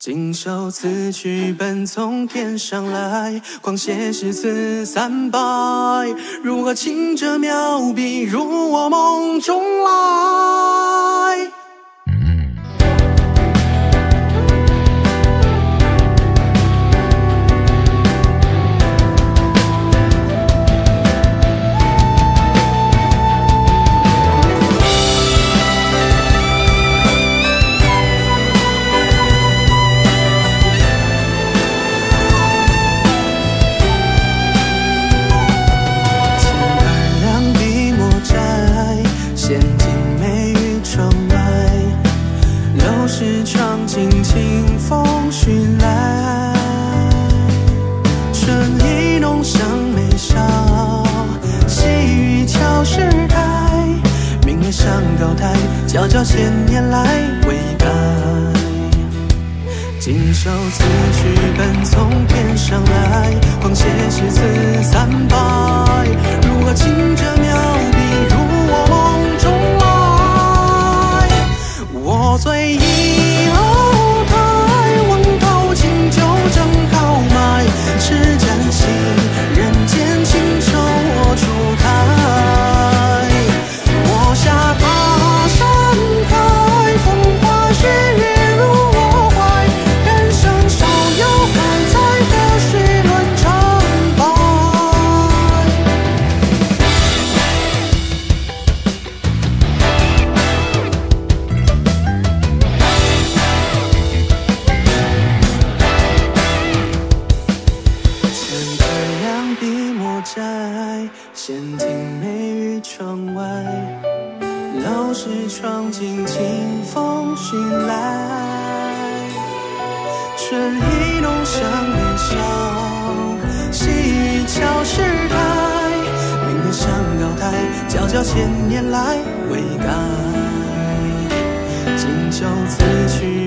锦绣词曲本从天上来，狂写诗词300，如何清者描笔入我梦中来？闲庭美于窗外，楼市窗景清风徐来。春意弄上眉梢，细雨悄时开。明月上高台，皎皎千年来未改。锦绣词曲本从天上来，狂写诗词300，如何清者描笔入我梦中来？我醉一楼台，望头清酒正豪迈，是真情人间清愁我初开。我下大山开，风花雪月入我怀，人生少有开采，何须论成败？千儿两笔墨摘，闲庭美于窗外，老是窗景清风徐来。春意弄上眉梢，细雨悄时开。明月上高台，皎皎千年来未改。锦绣词曲